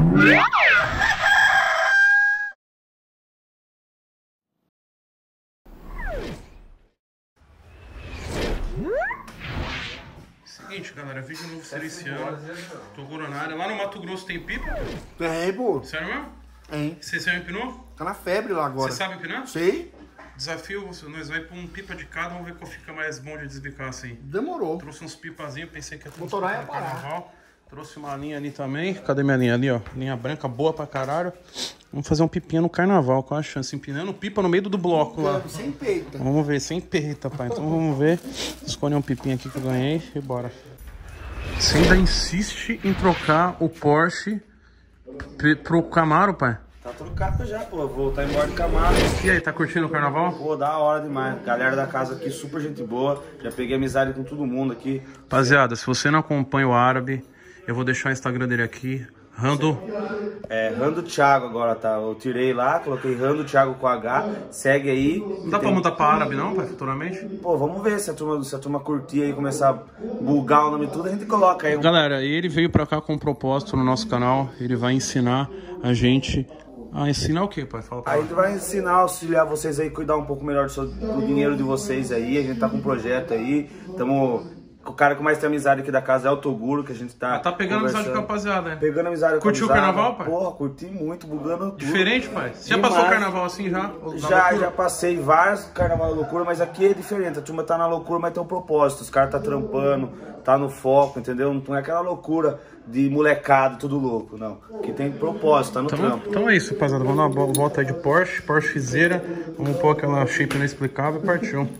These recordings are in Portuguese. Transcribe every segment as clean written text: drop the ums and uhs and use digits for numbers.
Seguinte, galera, vídeo novo seria esse ano. Tô coronário. Lá no Mato Grosso tem pipa? Tem, pô. Sério mesmo? Tem. Você já empinou? Tá na febre lá agora. Você sabe empinar? Sei. Desafio, nós vamos pôr um pipa de cada, vamos ver qual fica mais bom de desbicar assim. Demorou. Trouxe uns pipazinhos, pensei que ia ter Motorar ia parar. carnaval. Trouxe uma linha ali também. Cadê minha linha ali, ó? Linha branca, boa pra caralho. Vamos fazer um pipinha no carnaval, qual a chance? Empinando pipa no meio do bloco lá. Sem peita. Vamos ver, sem peita, pai. Então vamos ver. Escolher um pipinho aqui que eu ganhei e bora. Você ainda insiste em trocar o Porsche pro Camaro, pai? Tá trocado já, pô. Vou voltar embora do Camaro. E aí, tá curtindo o carnaval? Pô, da hora demais. Galera da casa aqui, super gente boa. Já peguei amizade com todo mundo aqui. Rapaziada, se você não acompanha o Árabe, eu vou deixar o Instagram dele aqui. Rando. É, Rando Thiago agora, tá? Eu tirei lá, coloquei Rando Thiago com H. Segue aí. Não dá pra mudar pra Árabe não, pai, futuramente? Pô, vamos ver se a turma curtir aí, começar a bugar o nome tudo, a gente coloca aí. Galera, ele veio pra cá com um propósito no nosso canal. Ele vai ensinar a gente a ensinar o quê, pai? Fala pra Aí ele vai ensinar, auxiliar vocês aí, cuidar um pouco melhor do dinheiro de vocês aí. A gente tá com um projeto aí. O cara que mais tem amizade aqui da casa é o Toguro, que a gente tá. Tá pegando amizade com a rapaziada, né? Pegando amizade com a Curtiu o carnaval, pai? Porra, curti muito, bugando tudo. Diferente, pai? Você já Demais. passou o carnaval assim já? Já passei vários carnaval da loucura, mas aqui é diferente. A turma tá na loucura, mas tem um propósito. Os caras tá trampando, tá no foco, entendeu? Não é aquela loucura de molecado, tudo louco, não. Aqui tem propósito, tá no trampo. Então é isso, rapaziada. Vamos dar uma volta aí de Porsche, Porschezeira. Vamos pôr aquela shape inexplicável e partiu.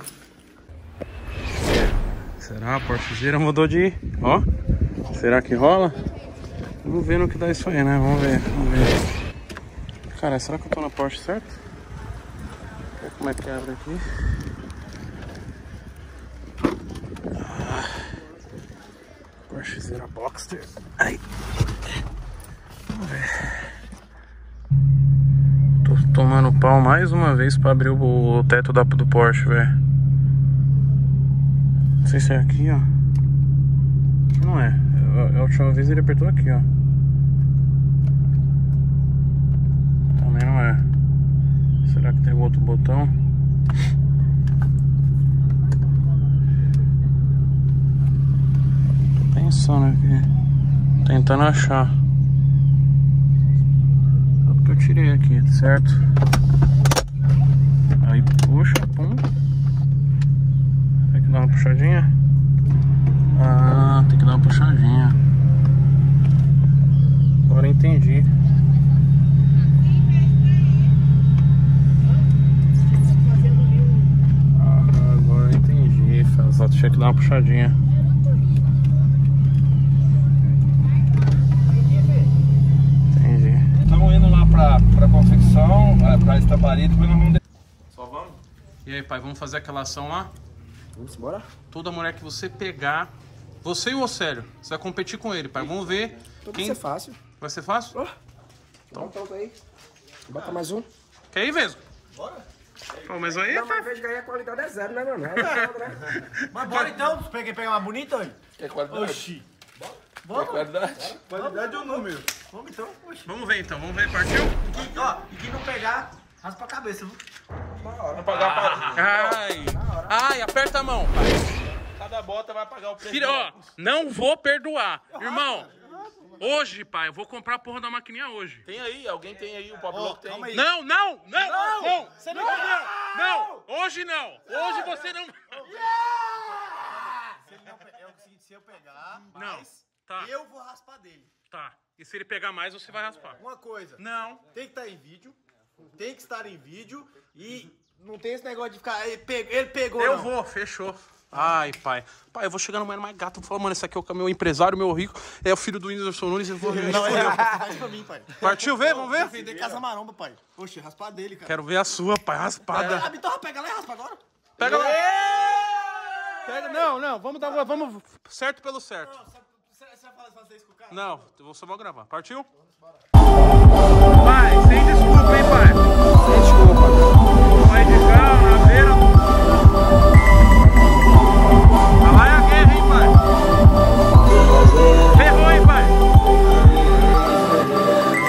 Será? A Porschezeira mudou de... Ó, será que rola? Vamos ver no que dá isso aí, né? Vamos ver. Cara, será que eu tô na Porsche certo? Vamos ver como é que abre aqui. Porschezeira Boxster. Aí. Vamos ver. Tô tomando pau mais uma vez pra abrir o teto do Porsche, velho. Não sei se é aqui, ó. Não é. A última vez ele apertou aqui, ó. Também não é. Será que tem outro botão? Tô pensando aqui. Tentando achar. Só porque eu tirei aqui, certo? Aí puxa, pum. Tem que dar uma puxadinha? Ah, tem que dar uma puxadinha. Agora entendi. Agora entendi. Só tinha que dar uma puxadinha. Entendi. Estamos indo lá pra confecção, pra estamparia, depois nós vamos... Só vamos? E aí, pai, vamos fazer aquela ação lá? Vamos embora? Toda mulher que você pegar, você e o Océlio, você vai competir com ele, pai. Vamos ver quem... Vai ser fácil. Vai ser fácil? Então aí. Bota mais um. Quer ir mesmo? Bora. Pô, mas aí... Não, mas vejo que aí a qualidade é zero, né, mano? Mas bora então, pegar uma bonita aí. Quer qualidade? Oxi. Quer qualidade? Qualidade ou número? Vamos então, oxi. Vamos ver então, vamos ver, partiu? E quem não pegar, raspa a cabeça, viu? Ai, aperta a mão, pai. Cada bota vai pagar o preço. Filho, ó, não vou perdoar. Irmão, hoje, pai, eu vou comprar a porra da maquininha hoje. Tem aí, alguém tem aí, o Pablo Louco tem. Não! Você não entendeu? Não! Hoje não! Hoje você não... É o seguinte, se eu pegar, Não, tá, eu vou raspar dele. tá. E se ele pegar mais, você vai raspar. Uma coisa, Não. tem que estar em vídeo, tem que estar em vídeo e não tem esse negócio de ficar, ele pegou Eu não. vou, fechou. Ai, pai. Pai, eu vou chegar no mano mais gato e falar, mano, esse aqui é o meu empresário, meu rico, é o filho do Whindersson Nunes, eu vou... Não, é pra mim, pai. Partiu ver? Vamos ver? Defender Casa Maromba, pai. Oxe, raspar dele, cara. Quero ver a sua, pai, raspada. Ah, então pega lá e raspa agora. Pega lá. Pega, não, vamos dar, vamos certo pelo certo. Você vai fazer isso com o cara? Não, eu só vou gravar. Partiu? Pai, sem desculpa, hein, pai? Sem desculpa. Vai de carro, na beira. Lá vai a guerra, hein, pai? Ferrou, hein, pai?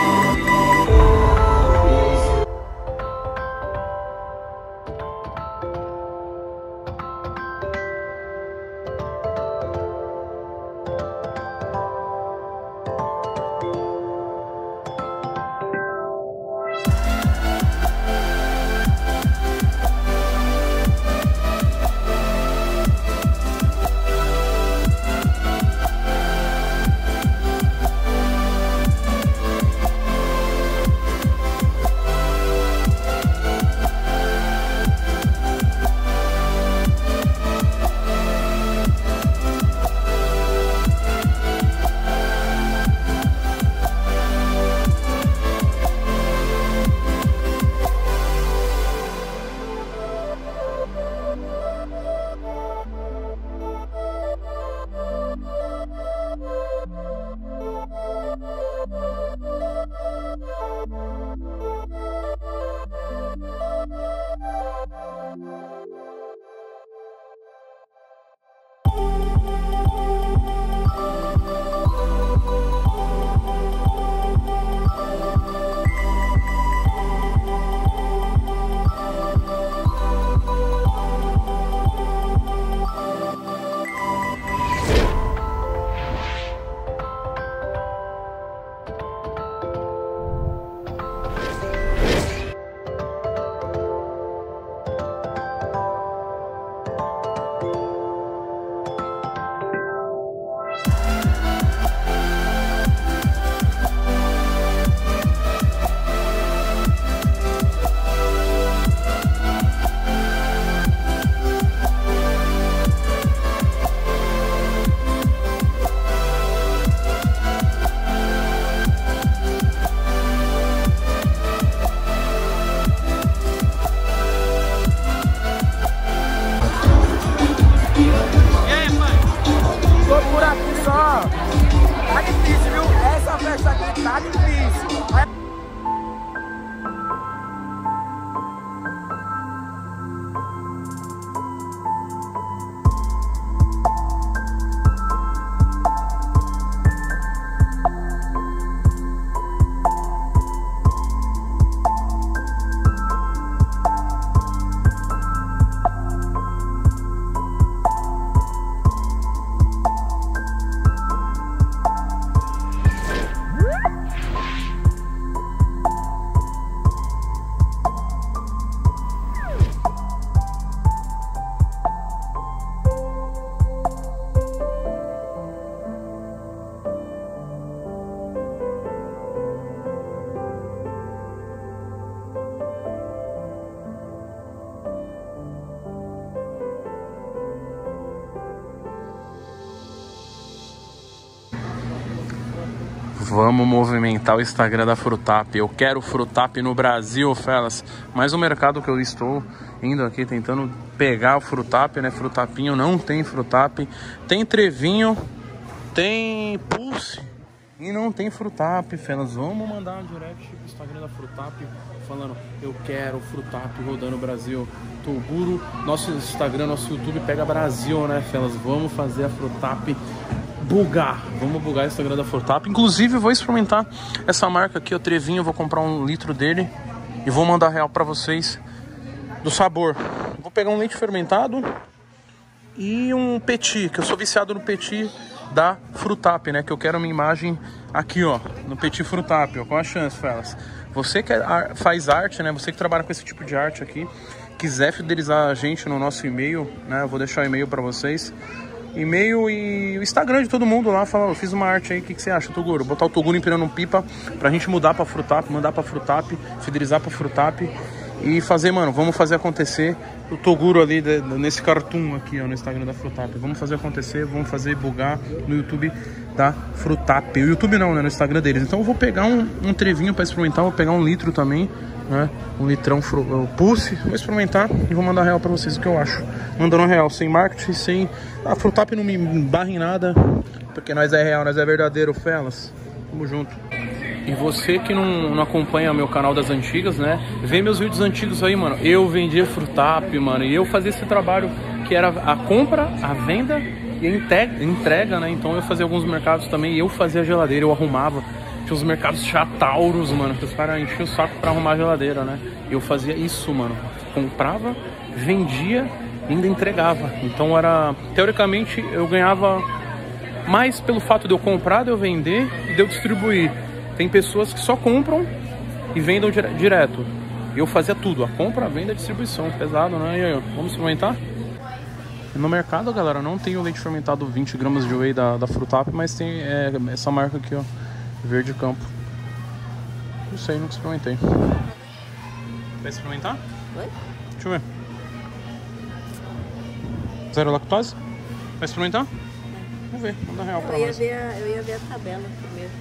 tá difícil. Vamos movimentar o Instagram da Frutap. Eu quero Frutap no Brasil, fellas. Mais um mercado que eu estou indo aqui tentando pegar o Frutap, né? Frutapinho não tem Frutap. Tem Trevinho, tem Pulse e não tem Frutap, fellas. Vamos mandar um direct pro Instagram da Frutap falando: eu quero Frutap rodando no Brasil. Toguro, nosso Instagram, nosso YouTube pega Brasil, né, fellas? Vamos fazer a Frutap bugar. Vamos bugar o Instagram da Frutap. Inclusive, eu vou experimentar essa marca aqui, o Trevinho. Vou comprar 1 litro dele e vou mandar real pra vocês do sabor. Vou pegar um leite fermentado e um petit, que eu sou viciado no petit da Frutap, né? Que eu quero uma imagem aqui, ó, no petit Frutap, ó. Qual a chance, fellas? Você que faz arte, né? Você que trabalha com esse tipo de arte aqui, quiser fidelizar a gente no nosso e-mail, né? Eu vou deixar o e-mail pra vocês. E-mail e o Instagram de todo mundo lá, fala: eu fiz uma arte aí, o que você acha, Toguro? Botar o Toguro empinando um pipa pra gente mudar pra Frutap, mandar pra Frutap, fidelizar pra Frutap e fazer, mano, vamos fazer acontecer o Toguro ali nesse cartoon aqui, ó, no Instagram da Frutap. Vamos fazer acontecer, vamos fazer bugar no YouTube da Frutap. O YouTube não, né, no Instagram deles. Então eu vou pegar um trevinho pra experimentar, vou pegar 1 litro também, né, 1 litrão Pulse, vou experimentar e vou mandar real pra vocês o que eu acho. Mandando real, sem marketing, sem... A Frutap não me barra em nada, porque nós é real, nós é verdadeiro, fellas. Tamo junto. E você que não acompanha meu canal das antigas, né, vê meus vídeos antigos aí, mano. Eu vendia Frutap, mano, e eu fazia esse trabalho que era a compra, a venda e a entrega, né. Então eu fazia alguns mercados também e eu fazia a geladeira, eu arrumava. Tinha os mercados chatauros, mano, que os caras enchiam o saco pra arrumar a geladeira, né. Eu fazia isso, mano. Comprava, vendia, ainda entregava. Então era, teoricamente, eu ganhava mais pelo fato de eu comprar, de eu vender e de eu distribuir. Tem pessoas que só compram e vendam direto. Eu fazia tudo, a compra, a venda e a distribuição. Pesado, né? E aí, vamos experimentar? No mercado, galera, não tem o leite fermentado 20 gramas de whey da Frutap, mas tem essa marca aqui, ó, Verde Campo. Não sei, nunca experimentei. Vai experimentar? Oi? Deixa eu ver. Zero lactose? Vai experimentar? Vamos ver, manda real pra nós. Eu ia ver a tabela primeiro.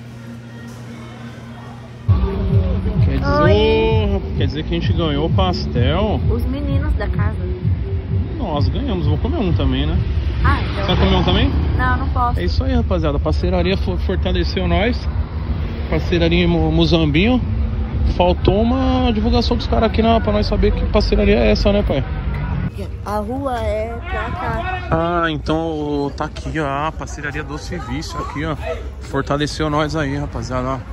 Quer dizer que a gente ganhou o pastel? Os meninos da casa. Nós ganhamos, vou comer um também, né? Ah, então... Você vai comer um também? Não, não posso. É isso aí, rapaziada. A parceiraria fortaleceu nós. Parceiraria Muzambinho. Faltou uma divulgação dos caras aqui pra nós saber que parceiraria é essa, né, pai? A rua é pra cá. Ah, então tá aqui, ó, a parceiraria do serviço aqui, ó. Fortaleceu nós aí, rapaziada, ó.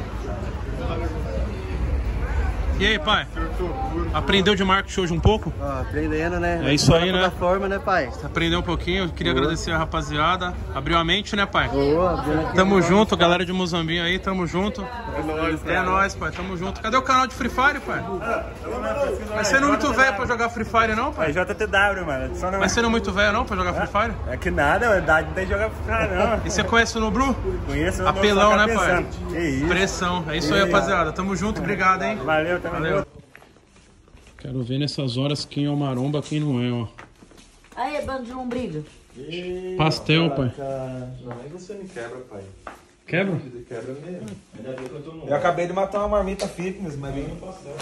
E aí, pai? Aprendeu de marketing hoje um pouco? Aprendendo, né? É isso aí, né? Forma, né, pai? Aprendeu um pouquinho, queria agradecer a rapaziada. Abriu a mente, né, pai? Boa, tamo junto, galera de Muzambinho aí, tamo junto. É nóis, pai, tamo junto. Cadê o canal de Free Fire, pai? Mas você não é muito velho pra jogar Free Fire, não, pai? É JTW, mano. Só não... Mas você não é muito velho, não, pra jogar Free Fire? É que nada, a idade não tem de jogar Free Fire, não. E você conhece o Nobru? Conheço o Apelão, né, pai? Que isso. Pressão. É isso aí, rapaziada. Tamo junto, obrigado, hein? Valeu, tamo junto. Quero ver nessas horas quem é o maromba, quem não é, ó. Aí, bando de lombriga. Pastel, pai. Não, aí você me quebra, pai. Quebra? Quebra mesmo. Eu acabei de matar uma marmita fitness, mas vem no pastel.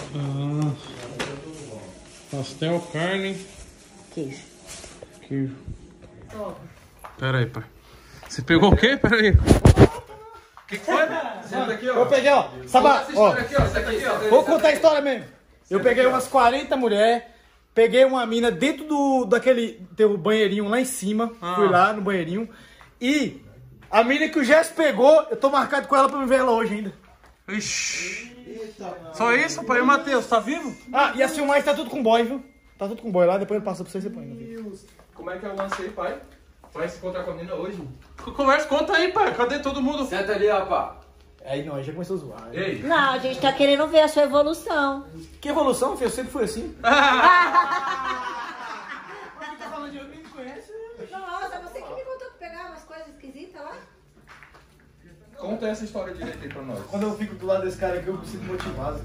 Pastel, carne. Queijo. Queijo. Pera aí, pai. Você pegou o quê? Pera aí. que foi? Senta aqui, ó. Eu peguei, ó. Sabá, ó. Aqui, ó. Senta aqui, ó. Vou contar a história mesmo. Eu peguei umas 40 mulheres, peguei uma mina dentro daquele teu banheirinho lá em cima. Fui lá no banheirinho. E a mina que o Gesso pegou, eu tô marcado com ela pra me ver ela hoje ainda. Ixi. Só isso, pai? E o Matheus, tá vivo? Ah, e as filmagens tá tudo com boy, viu? Tá tudo com boy lá, depois ele passa pra você e você põe. Como é que é o lance aí, pai? Vai se encontrar com a menina hoje? Conversa, conta aí, pai. Cadê todo mundo? Senta ali, rapaz. Aí não, aí já começou a zoar. Ei. Não, a gente tá querendo ver a sua evolução. Que evolução, filho? Eu sempre fui assim. Nossa, você que me contou que pegava umas coisas esquisitas lá? Conta essa história direito aí pra nós. Quando eu fico do lado desse cara aqui, eu me sinto motivado.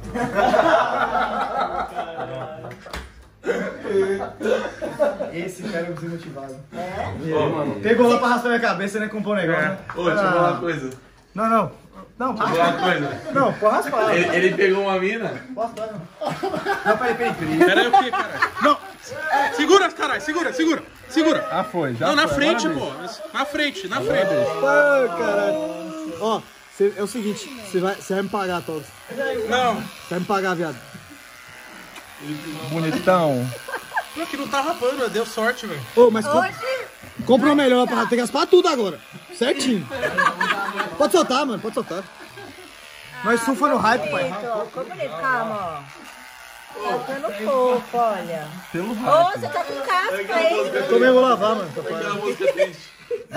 Esse cara eu me sinto motivado. Ô, mano. Pegou lá pra raspar minha cabeça, né? Comprou um negócio, né? Ô, deixa eu falar uma coisa. Não. Não, Deixa eu falar uma coisa. Não, pode raspar. Ele pegou uma mina. Posso dar, não. Não, peraí. Pera aí o quê, caralho? Não. Segura, caralho. Segura. Ah, foi. Já Não, na foi. frente, pô. Na frente. Ah, caralho. Ó, é o seguinte, você vai me pagar, Todos. Não. Você vai me pagar, viado. Bonitão. Pô, que não tá rapando, deu sorte, velho. Ô, mas compra uma melhor pra ter que raspar tudo agora. Certinho. Pode soltar, mano, pode soltar. Nós surfa no hype, pai. Ficou bonito, calma, ó. Tá ficando fofo, olha. Ô, você tá com casca, hein? Eu também vou lavar, mano. Aquela música triste.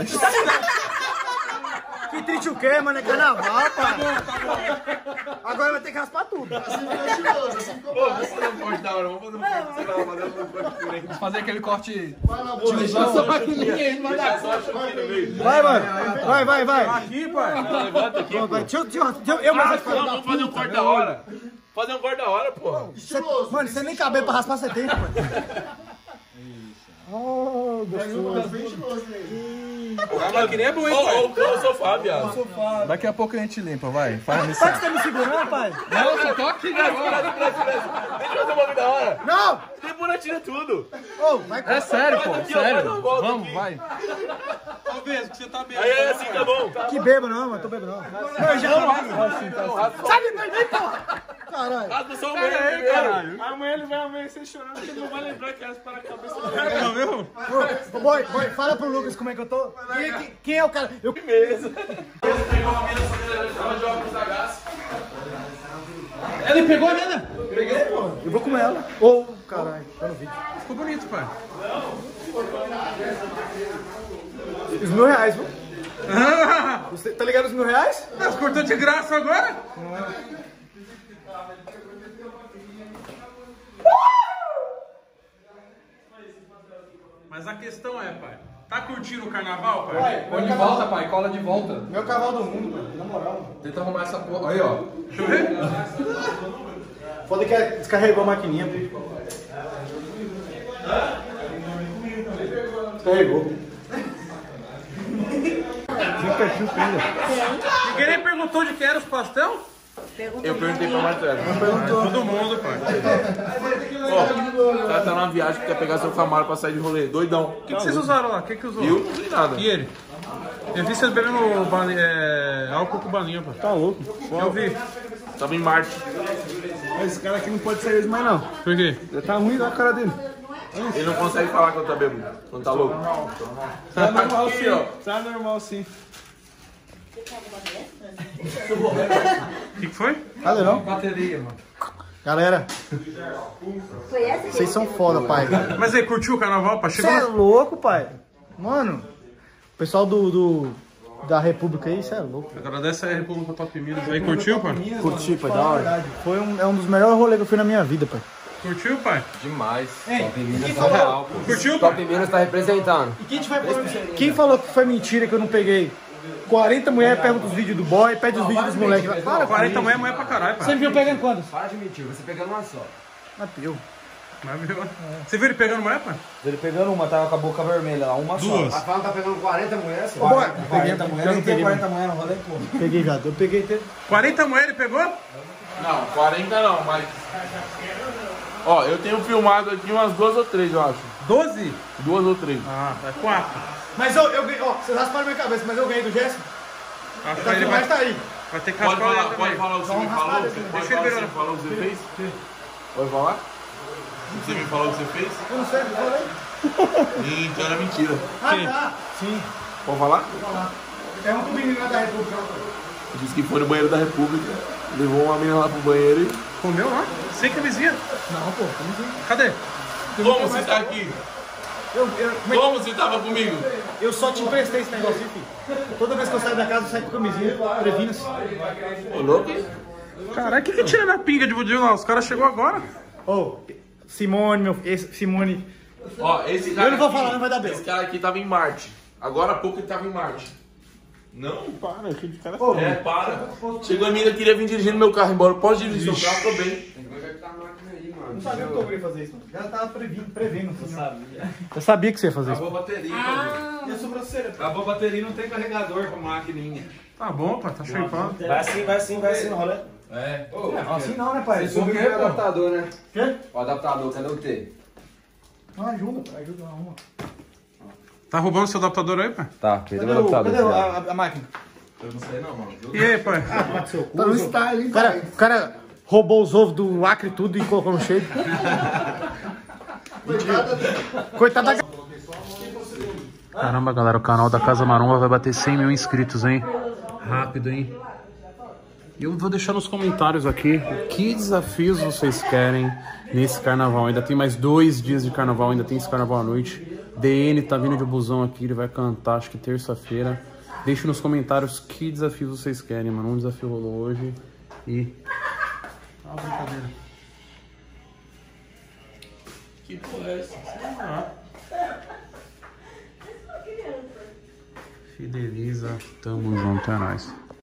Que triste o quê, mano? É carnaval, pai. Agora vai ter que raspar tudo. Vamos fazer um corte da hora. Vamos fazer um corte, sei lá, fazer um corte diferente. Vamos fazer aquele corte. Vai, mano. Vai. Aqui, pai. Levanta aqui. Vai. Deixa eu mais Vamos fazer um corte da hora. Fazer um corte da hora, pô. Mano, você nem cabelo pra raspar você tem, pai. Oh, gostoso. Que nem é bom, hein, Ô, o sofá, viado. Daqui a pouco a gente limpa, vai. Faz a Sabe missão. que você tá me segurando, pai? Não, só tô aqui, né? Deixa eu fazer um bagulho da hora. Não! Tribuna tira tudo. Ô, vai. É sério, pô. Aqui, ó, Sério. faz uma volta Vamos, aqui. vai. Ô, Vesgo, que você tá bêbado. Aí, assim tá bom. Que bebo não, mano. Tô bebo não. Não, eu já Sabe, vem, porra! Caralho. Raspa só o meio aí, caralho. Amanhã ele vai amanhecer chorando, porque ele não vai lembrar que as para a cabeça Não, viu? Ô, boy, fala pro Lucas como é que eu tô. Quem é o cara? Eu Mesmo. Ela joga com sagaço. Ele pegou a mina? Eu vou comer ela. Ô, caralho, tá no vídeo. Ficou bonito, pai. Os R$1.000, viu? Você tá ligado os R$1.000? Mas cortou de graça agora? Mas a questão é, pai, tá curtindo o carnaval, pai? Põe de volta, pai. Cola de volta. Meu cavalo do mundo, mano. Na moral. Tenta arrumar essa porra. Aí, ó. Deixa eu ver. Foda que descarregou a maquininha, pô. Descarregou. Ninguém nem perguntou de que era os pastel? Eu perguntei pra Marcelo. Todo mundo, pai. O cara tá numa viagem que quer pegar seu Camaro pra sair de rolê. Doidão. O que vocês usaram lá? O que usou? Eu não vi nada. E ele? Eu vi vocês bebendo álcool com balinha, pai. Tá louco. Eu vi. Tava em Marte. Esse cara aqui não pode sair hoje mais, não. Por quê? Já tá ruim a cara dele. Ele não consegue falar quando tá bêbado. Quando tá louco. Tá normal Aqui, sim. ó. Tá normal sim. O que foi? Cadê não? Bateria, mano. Galera, Foi essa? vocês são foda, pai. Mas aí, curtiu o carnaval, pai? Você Chegou é louco, pai? Mano, o pessoal da República aí, você é louco. Agradece a República Top Minas aí. Curtiu, pai? Curti, pai, da hora. Foi um dos melhores rolês que eu fui na minha vida, pai. Curtiu, pai? Demais. Top Minas tá real. Curtiu, pai? Top Minas tá representando. Quem falou que foi mentira que eu não peguei 40 mulheres, pergunta os vídeos do boy, pede os vídeos dos moleques lá. Para, 40 mulher é mulher pra caralho, pai. Você me viu pegando quantas? Para de mentir, você pegando uma só. Mateu. Mas, viu? Você viu ele pegando mulher, pai? Ele pegando uma, tava com a boca vermelha lá, uma Duas. só. A Fala tá pegando 40 mulheres, Ô, boy, peguei, 40 mulheres, eu não nem tem peguei, 40 mulheres no rolê, pô. Peguei, viado. Eu peguei. 40 mulher ele pegou? Não, 40 não, mas... Ó, eu tenho filmado aqui umas 2 ou 3, eu acho. 12? 2 ou 3. Ah, é 4. Mas eu ganhei, ó, vocês rasparam minha cabeça, mas eu ganhei do Gerson. Acho que ele vai Tá aí. Vai ter que Pode raspar falar, ele pode também. falar o que você me falou? Pode Deixa falar ele o que virar. você falou que você fez? Pode falar? Você me falou o que você fez? Eu não sei, eu falei. Então era mentira. Ah, tá. Sim. Pode falar? É um menino lá da República. Disse que foi no banheiro da República, levou uma menina lá pro banheiro e... Comeu lá? Sem camisinha? Não, pô, camisinha. Cadê? Como você tá aqui? Como você tava comigo? Eu só te emprestei esse negócio, filho. Toda vez que eu saio da casa, eu saio com camisinha, previno-se. Ô, louco? Caralho, o que tira na pinga de budinho lá? Os caras chegou agora. Ô, Simone, Simone. Ó, esse cara Eu não vou aqui, falar, não vai dar bem. Esse cara aqui tava em Marte. Agora há pouco ele tava em Marte. Não? Para, que cara É, para. Chegou a menina que queria vir dirigindo meu carro embora. Pode dirigir seu carro, tô bem. Não sabia que eu ia fazer isso. Já tava prevendo. Eu sabia que você ia fazer isso. Acabou a bateria. E a sobrancelha? Acabou a bateria, não tem carregador pra maquininha. Tá bom, pai, tá shapeado. Vai assim, rola. É. Não, assim não, né, pai? Você subiu o adaptador, né? Quê? O adaptador, cadê o T? Não, ajuda, pai, ajuda, arruma. Tá roubando seu adaptador aí, pai? Tá, Cadê a máquina? Eu não sei não, mano. E aí, pai? Tá no style, hein, o cara roubou os ovos do Acre e tudo e colocou no shape. Coitado da... Caramba, galera, o canal da Casa Maromba vai bater 100 mil inscritos, hein? Rápido, hein? E eu vou deixar nos comentários aqui que desafios vocês querem nesse carnaval. Ainda tem mais 2 dias de carnaval, ainda tem esse carnaval à noite. DN tá vindo de busão aqui, ele vai cantar, acho que terça-feira. Deixe nos comentários que desafios vocês querem, mano. Um desafio rolou hoje e... Ah, brincadeira. Que porra é essa? Fideliza, tamo junto, é nóis.